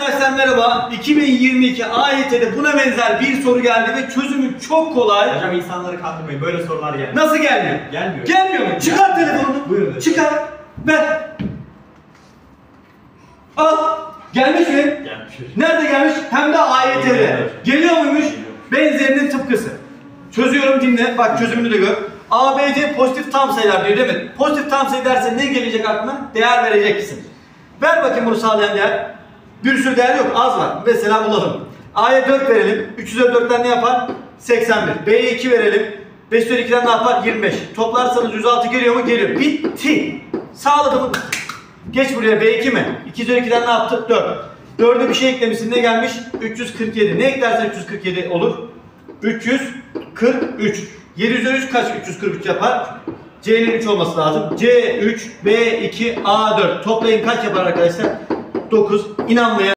Arkadaşlar merhaba. 2022 AYT'de buna benzer bir soru geldi ve çözümü çok kolay. Hocam insanları kandırmayın. Böyle sorular gelmiyor. Nasıl gelmiyor? Gelmiyor. Gelmiyor mu? Çıkar telefonunu. Buyurun. Çıkar. Ver. Al. Gelmiş mi? Gelmiş. Nerede gelmiş? Hem de AYT'de. Geliyor. Geliyor muymuş? Geliyor. Benzerinin tıpkısı. Çözüyorum, dinle. Bak çözümünü de gör. ABC pozitif tam sayılar diyor değil mi? Pozitif tam sayı derse ne gelecek aklına? Değer vereceksin. Ver bakayım bunu sağlayan değer. Bir sürü değer yok, az var. Mesela bulalım. A'ya 4 verelim. 3 üzeri 4'ten ne yapar? 81. B'ye 2 verelim. 5 üzeri 2'den ne yapar? 25. Toplarsanız 106 geliyor mu? Geliyor. Bitti. Sağladım mı? Geç buraya. B2 mi? 2 üzeri 2'den ne yaptı? 4. 4'e bir şey eklemişsin. Ne gelmiş? 347. Ne eklersen 347 olur? 343. 7 üzeri 3 kaç? 343 yapar. C'nin 3 olması lazım. C3, B2, A4. Toplayın kaç yapar arkadaşlar? 9. İnanmayan